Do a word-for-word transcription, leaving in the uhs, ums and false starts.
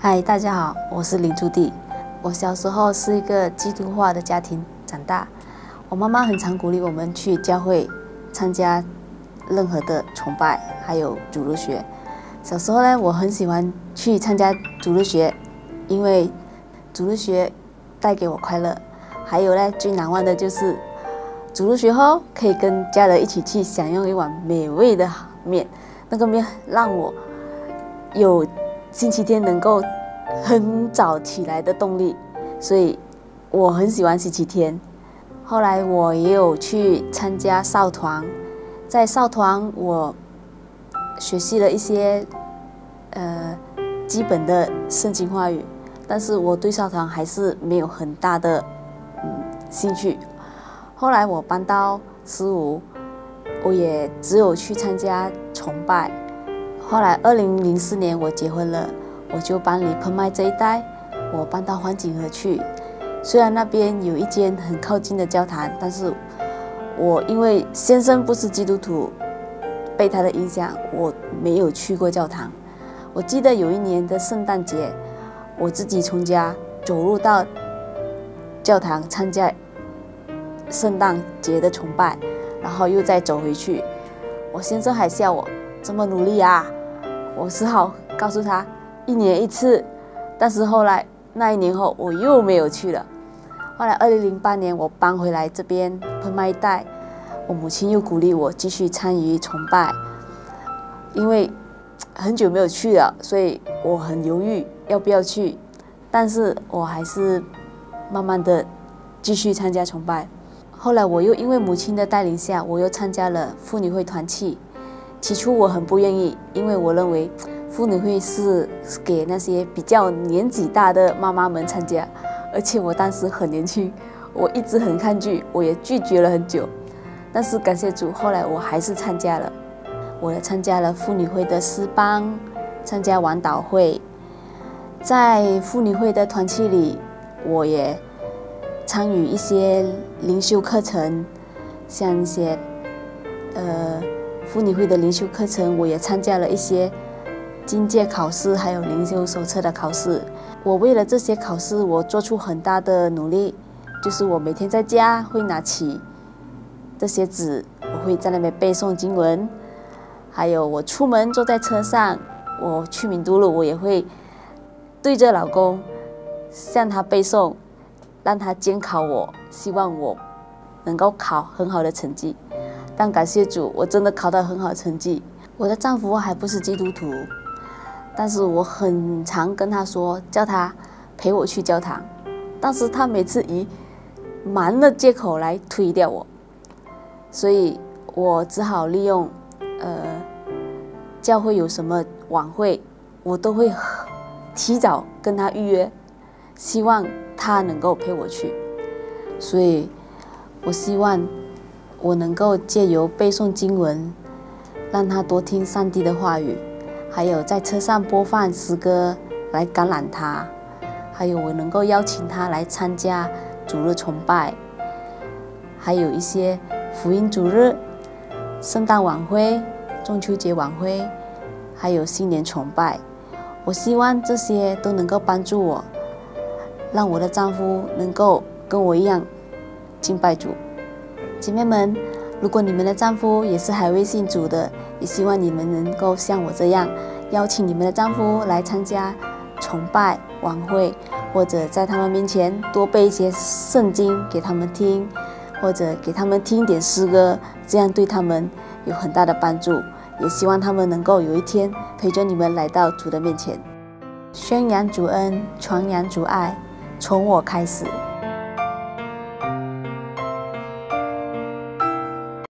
嗨，大家好，我是林朱棣。我小时候是一个基督化的家庭长大，我妈妈很常鼓励我们去教会参加任何的崇拜，还有主日学。小时候呢，我很喜欢去参加主日学，因为主日学带给我快乐。还有呢，最难忘的就是主日学后可以跟家人一起去享用一碗美味的面，那个面让我有星期天能够很早起来的动力，所以我很喜欢星期天。后来我也有去参加少团，在少团我学习了一些呃基本的圣经话语，但是我对少团还是没有很大的嗯兴趣。后来我搬到十五，我也只有去参加崇拜。后来二零零四年我结婚了，我就搬离彭麦这一带，我搬到黄景河去。虽然那边有一间很靠近的教堂，但是我因为先生不是基督徒，被他的影响，我没有去过教堂。我记得有一年的圣诞节，我自己从家走路到教堂参加圣诞节的崇拜，然后又再走回去。我先生还笑我这么努力啊，我只好告诉他一年一次。但是后来那一年后我又没有去了。后来二零零八年我搬回来这边彭麦一带，我母亲又鼓励我继续参与崇拜，因为很久没有去了，所以我很犹豫要不要去，但是我还是慢慢的继续参加崇拜。后来我又因为母亲的带领下，我又参加了妇女会团契。起初我很不愿意，因为我认为妇女会是给那些比较年纪大的妈妈们参加，而且我当时很年轻，我一直很抗拒，我也拒绝了很久。但是感谢主，后来我还是参加了。我也参加了妇女会的诗班，参加晚祷会。在妇女会的团契里，我也参与一些灵修课程，像一些呃妇女会的灵修课程，我也参加了一些经戒考试，还有灵修手册的考试。我为了这些考试，我做出很大的努力，就是我每天在家会拿起这些纸，我会在那边背诵经文，还有我出门坐在车上，我去敏都路，我也会对着老公向他背诵，让他监考我，希望我能够考很好的成绩。但感谢主，我真的考到很好的成绩。我的丈夫还不是基督徒，但是我很常跟他说，叫他陪我去教堂，但是他每次以忙的借口来推掉我，所以我只好利用呃教会有什么晚会，我都会提早跟他预约，希望他能够陪我去。所以我希望我能够借由背诵经文，让他多听上帝的话语，还有在车上播放诗歌来感染他，还有我能够邀请他来参加主日崇拜，还有一些福音主日、圣诞晚会、中秋节晚会，还有新年崇拜。我希望这些都能够帮助我，让我的丈夫能够跟我一样敬拜主。姐妹们，如果你们的丈夫也是还未信主的，也希望你们能够像我这样，邀请你们的丈夫来参加崇拜晚会，或者在他们面前多背一些圣经给他们听，或者给他们听点诗歌，这样对他们有很大的帮助。也希望他们能够有一天陪着你们来到主的面前，宣扬主恩，传扬主爱，从我开始。